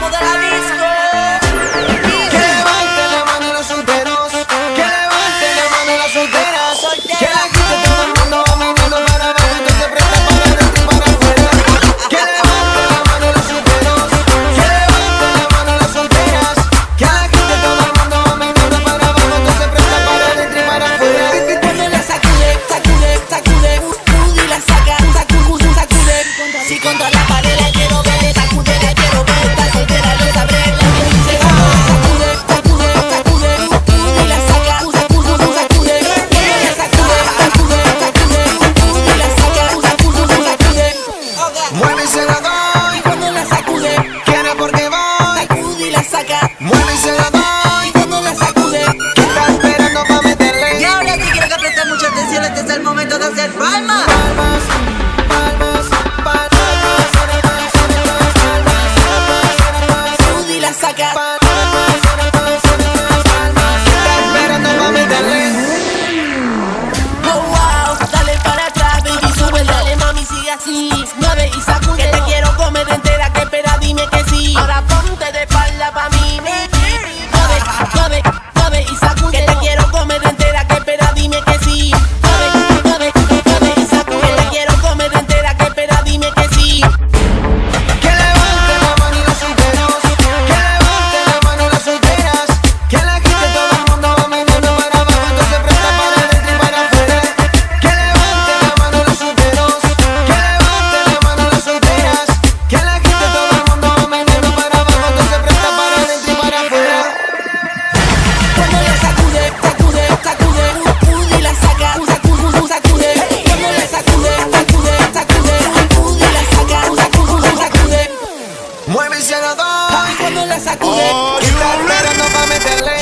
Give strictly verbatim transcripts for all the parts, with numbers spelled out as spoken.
vamos de la disco. Que levanten la mano los solteros, que levanten la mano las solteras, que la gente todo el mundo va meneando para abajo, entonces presta para adentro y para afuera. Que levanten la mano los solteros, que levanten la mano las solteras, que la gente todo el mundo va meneando para abajo, entonces presta para adentro y para afuera. Cuando la sacude, sacude, sacude, sacude y la saca, sacude, sacude. Si contra la pared la quiero ver, sacude, la quiero ver, está soltera, lo sabré, la que dice sacude, sacude, sacude, sacude y la saca, sacude, sacude. Cuando la sacude, sacude, sacude, sacude y la saca, sacude, sacude. Mueve y se la doy, Cuando la sacude, quiere porque voy, sacude y la saca, mueve y se la doy, cuando la sacude. que está esperando para meterle. Y ahora sí quiero que presten mucha atención, este es el momento de hacer palmas. Palmas, palmas, palmas, Sacude y la saca. Oh wow, dale para atrás, baby, sube, dale mami, sigue así. Mueve y sacude, que te quiero comer entera, que espera, dime que sí. Ahora ponte de espalda pa' mí, baby. Mueve, mueve, mueve y sacude, que te quiero comer entera, que espera, dime que sí. Mueve, mueve, mueve y sacude, que te quiero comer entera, que espera, dime que sí. Que levanten la mano los solteros, que levanten la mano las solteras, que la gente todo el mundo va meneando para abajo, entonces presta para adentro y para afuera. Que levanten la mano los solteros, que levanten la mano las solteras, que la gente todo el mundo va meneando para abajo, entonces presta para adentro y para afuera. Cuando la sacude, sacude, sacude, sacude y la saca, sacude, sacude. Cuando la sacude, sacude, sacude, sacude y la saca, sacude, sacude. Mueve y se la doy, Cuando la sacude, que está esperando para meterle.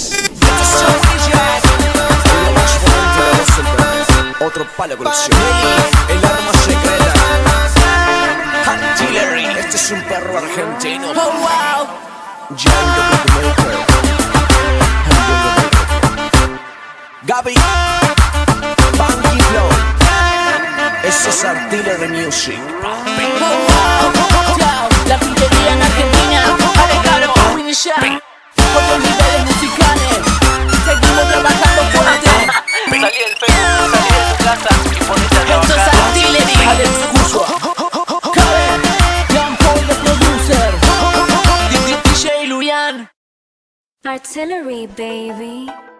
Otro palo con el arma secreta. Artillery. Este es un perro argentino. oh wow. Django Bookmaker. Gaby, Funky Flow. Eso es Artillery Music. Oh wow. Chao, la pinchería en Argentina, Ale Caro, Winnie Shine, otros niveles musicales. Seguimos trabajando fuerte. Salí del Facebook, salí de tu casa y ponete a Esto es trabajar. Artillery. Alex Cusua. Karen, Young Paul the producer, D J Luyan. Artillery, baby.